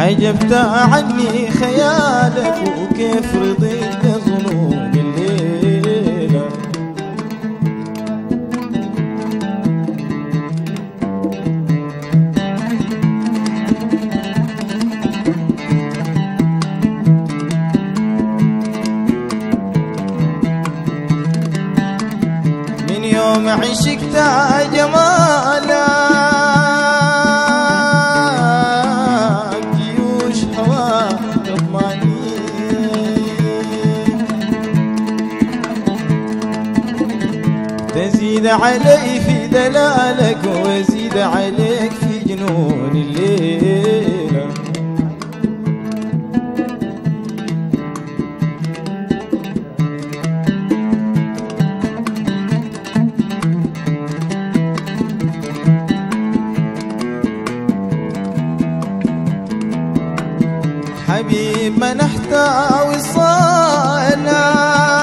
حجبت عني خيالك وكيف رضيت بظنون الليلة. من يوم عشقت جمالك تزيد علي في دلالك ويزيد عليك في جنون الليلة. حبيب منحت وصالك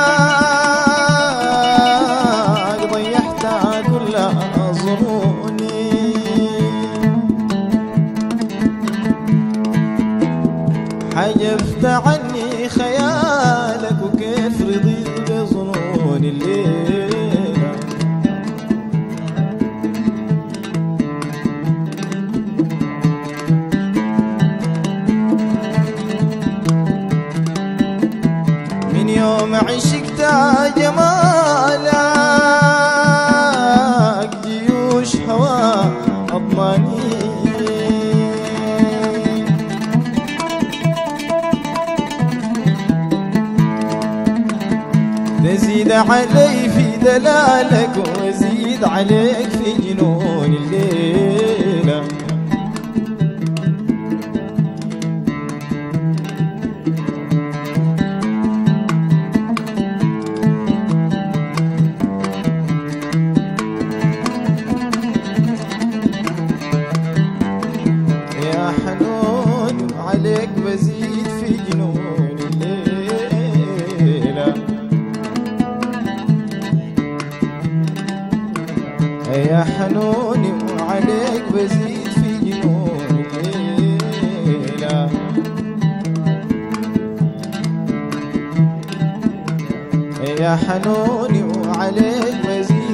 حجبت عني خيالك وكيف رضيت بظنون الليلة. من يوم عشقت جمالك جيوش هوا أضماني تزيد علي في دلالك وزيد عليك في جنون الليلة. يا حنون عليك بزيد في جنون الليلة. يا حنوني وعليك بزيد في جنون الليلة. يا حنوني وعليك بزيد